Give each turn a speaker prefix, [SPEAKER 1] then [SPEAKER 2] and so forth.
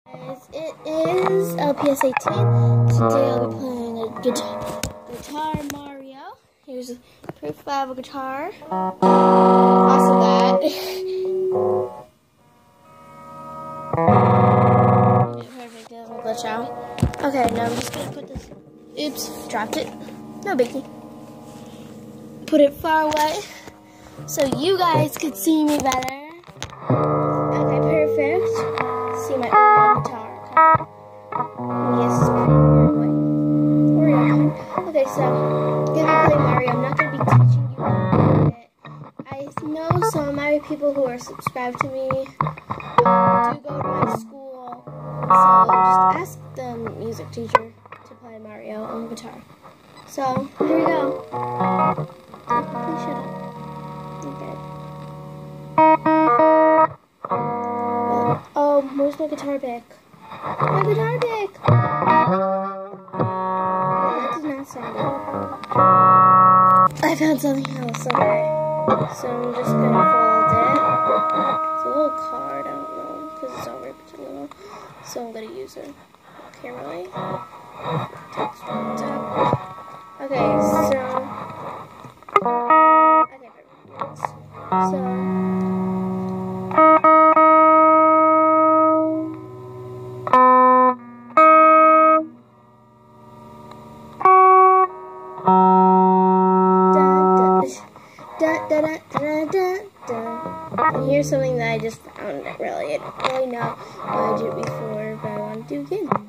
[SPEAKER 1] Guys, it is LPS 18. Today I'll be playing a guitar Mario. Here's proof I have a guitar. Also that. Yeah, perfect, doesn't glitch out. Okay, now I'm just gonna put this. Oops, dropped it. No biggie. Put it far away so you guys could see me better. Okay, perfect. See my Oreo guitar. Yes, it's pretty Oreo. Okay, so I'm gonna play Mario. I'm not gonna be teaching you how to play it. I know some of my people who are subscribed to me do go to my school, so just ask the music teacher to play Mario on guitar. So here we go. Please shut up. Okay. Oh, where's my guitar pick? My guitar pick! That does not sound good. I found something else, okay. So I'm just gonna fold it. It's a little card, I don't know, because it's already pretty little. So I'm gonna use it. Okay, really? Text on top. Okay, so... Okay, perfect. So... And here's something that I just found. I didn't really know why I did it before, but I want to do again.